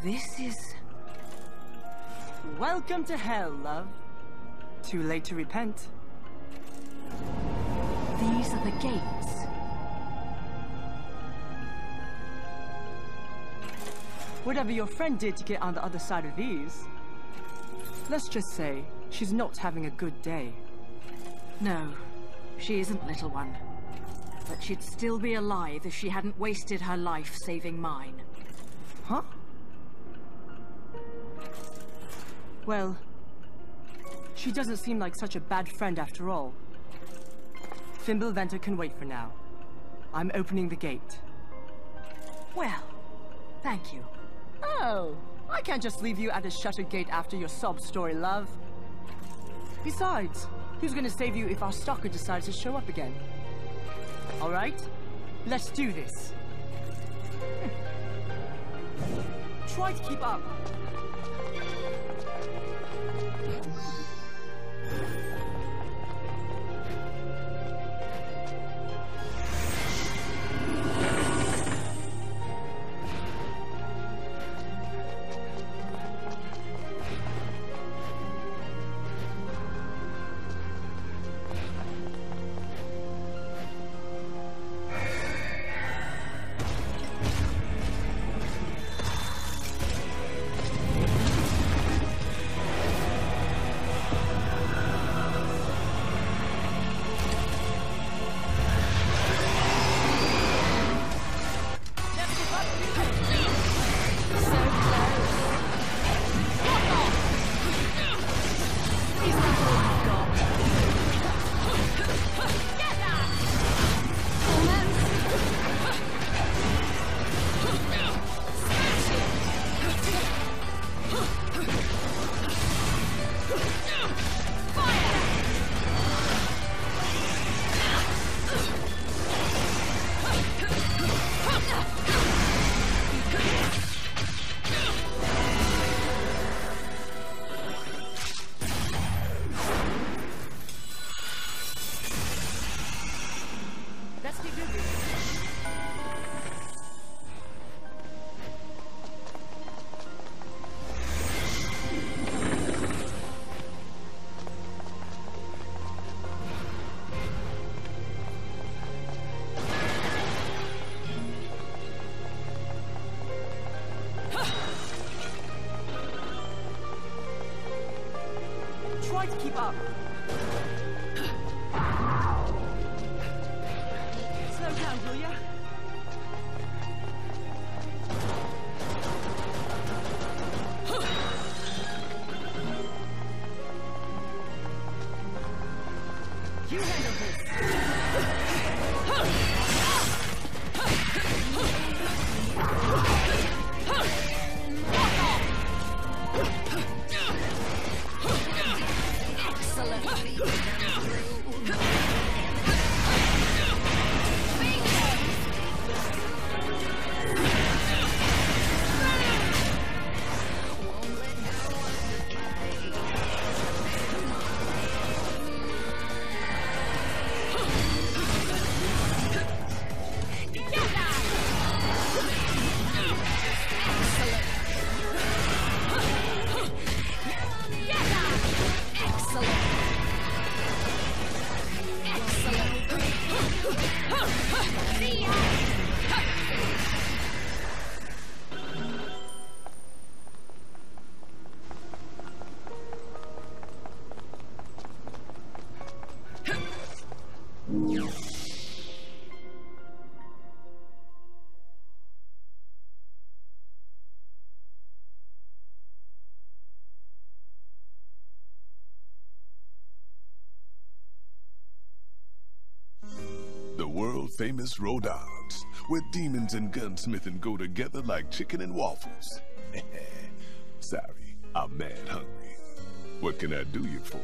This is... Welcome to hell, love. Too late to repent. These are the gates. Whatever your friend did to get on the other side of these, let's just say she's not having a good day. No, she isn't, little one. But she'd still be alive if she hadn't wasted her life saving mine. Huh? Well, she doesn't seem like such a bad friend after all. Fimbulventr can wait for now. I'm opening the gate. Well, thank you. Oh, I can't just leave you at a shuttered gate after your sob story, love. Besides, who's gonna save you if our stalker decides to show up again? All right, let's do this. Try to keep up. Try to keep up. Slow down, will ya? You handle this. The world-famous Rodog's, where demons and gunsmithing go together like chicken and waffles. Sorry, I'm mad hungry. What can I do you for?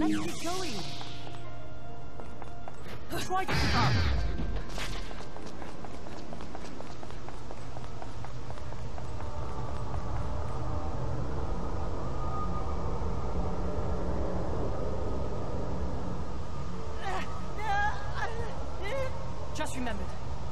Let's keep going. Try to keep up. Just remembered.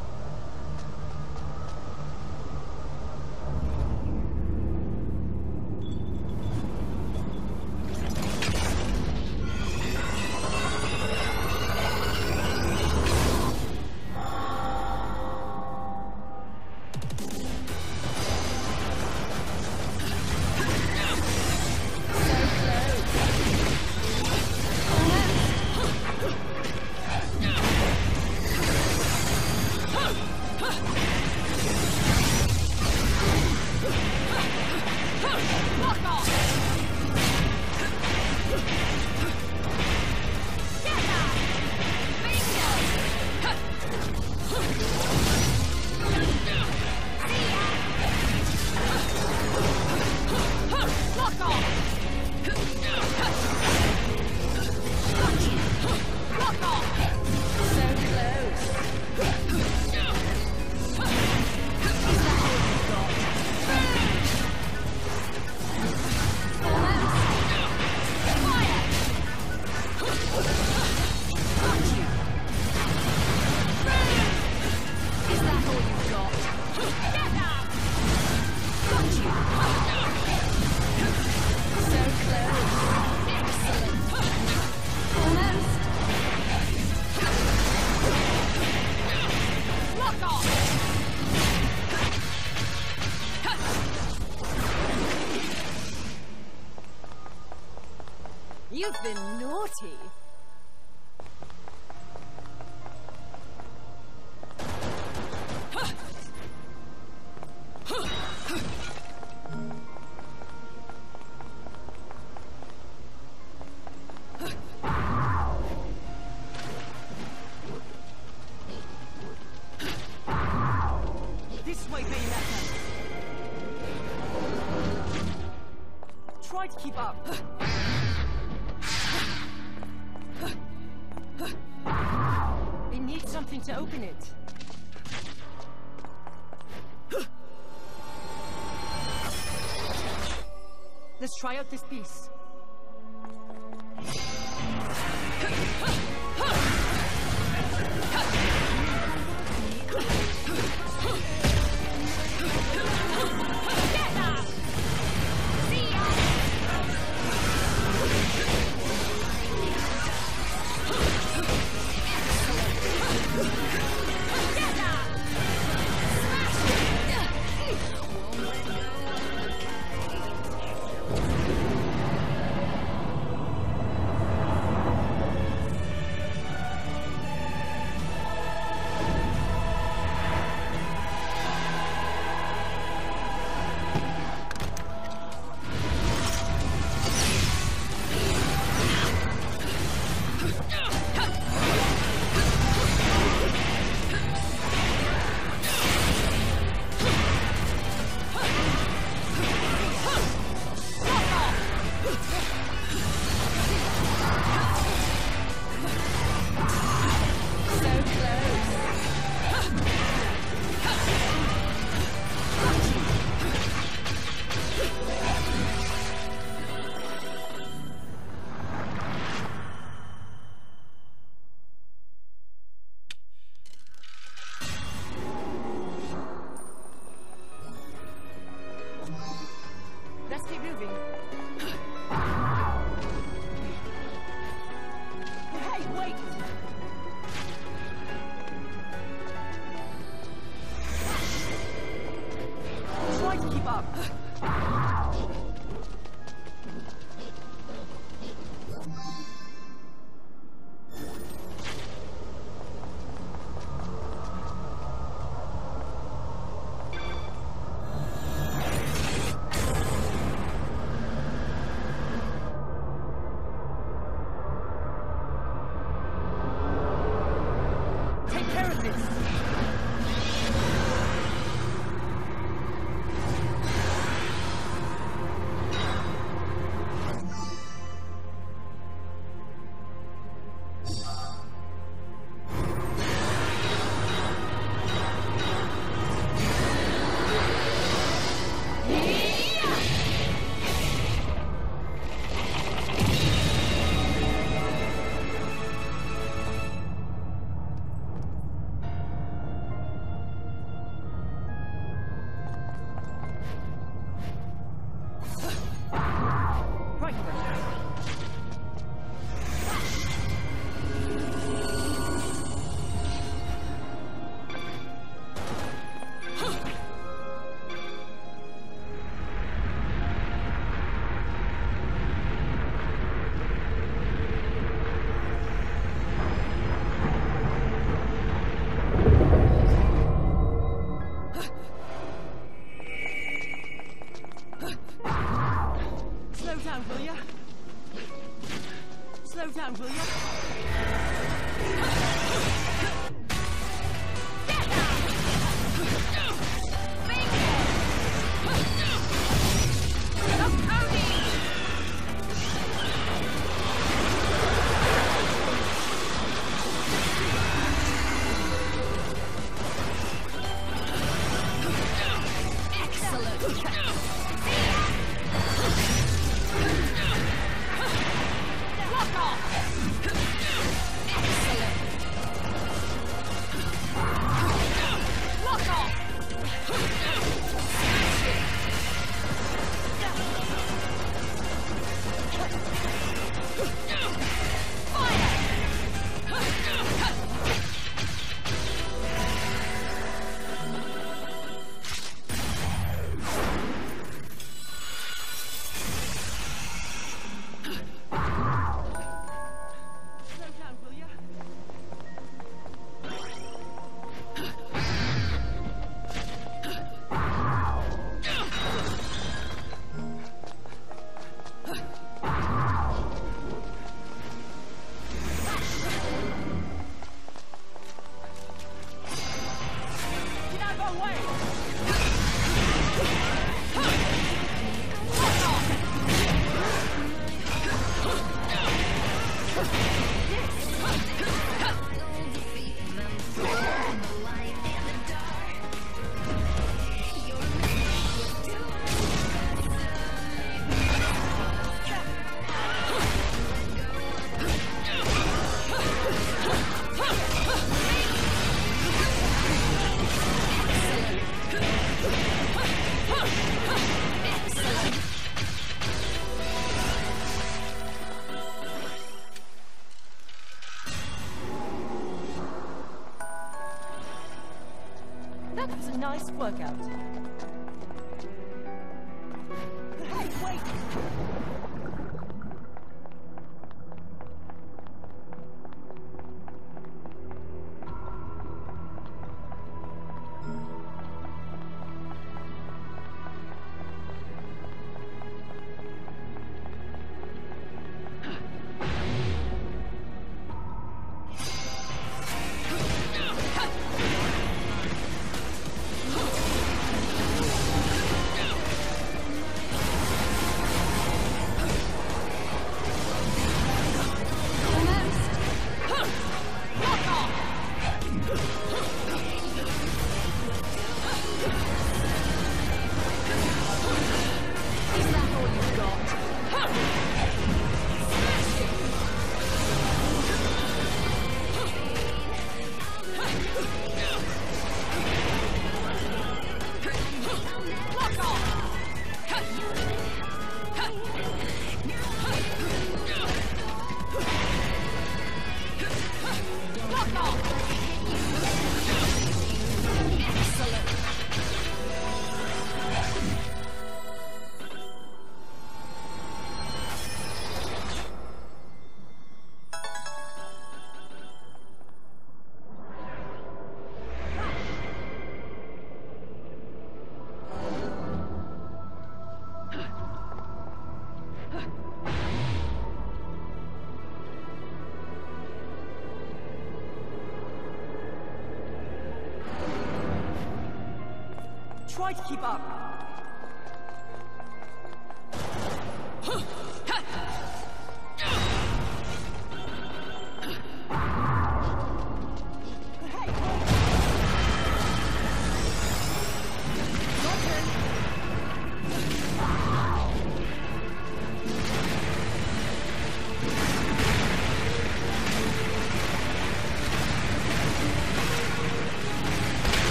You've been naughty. This way, Bayonetta. Try to keep up. We need something to open it. Let's try out this piece. Let's keep moving. Hey, wait! Try to keep up. Take care of this. Will ya? That was a nice workout. Hey, wait! Try to keep up.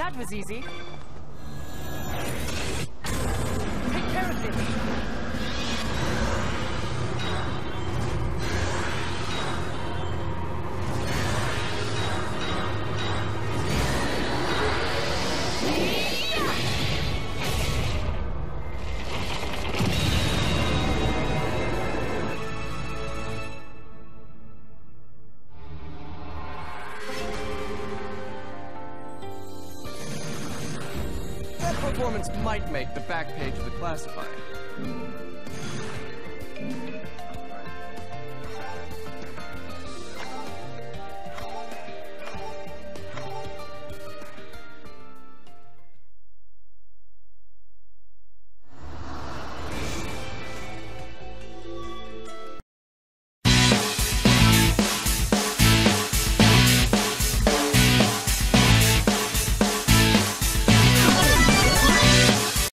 That was easy. Take care of this. That performance might make the back page of the classified.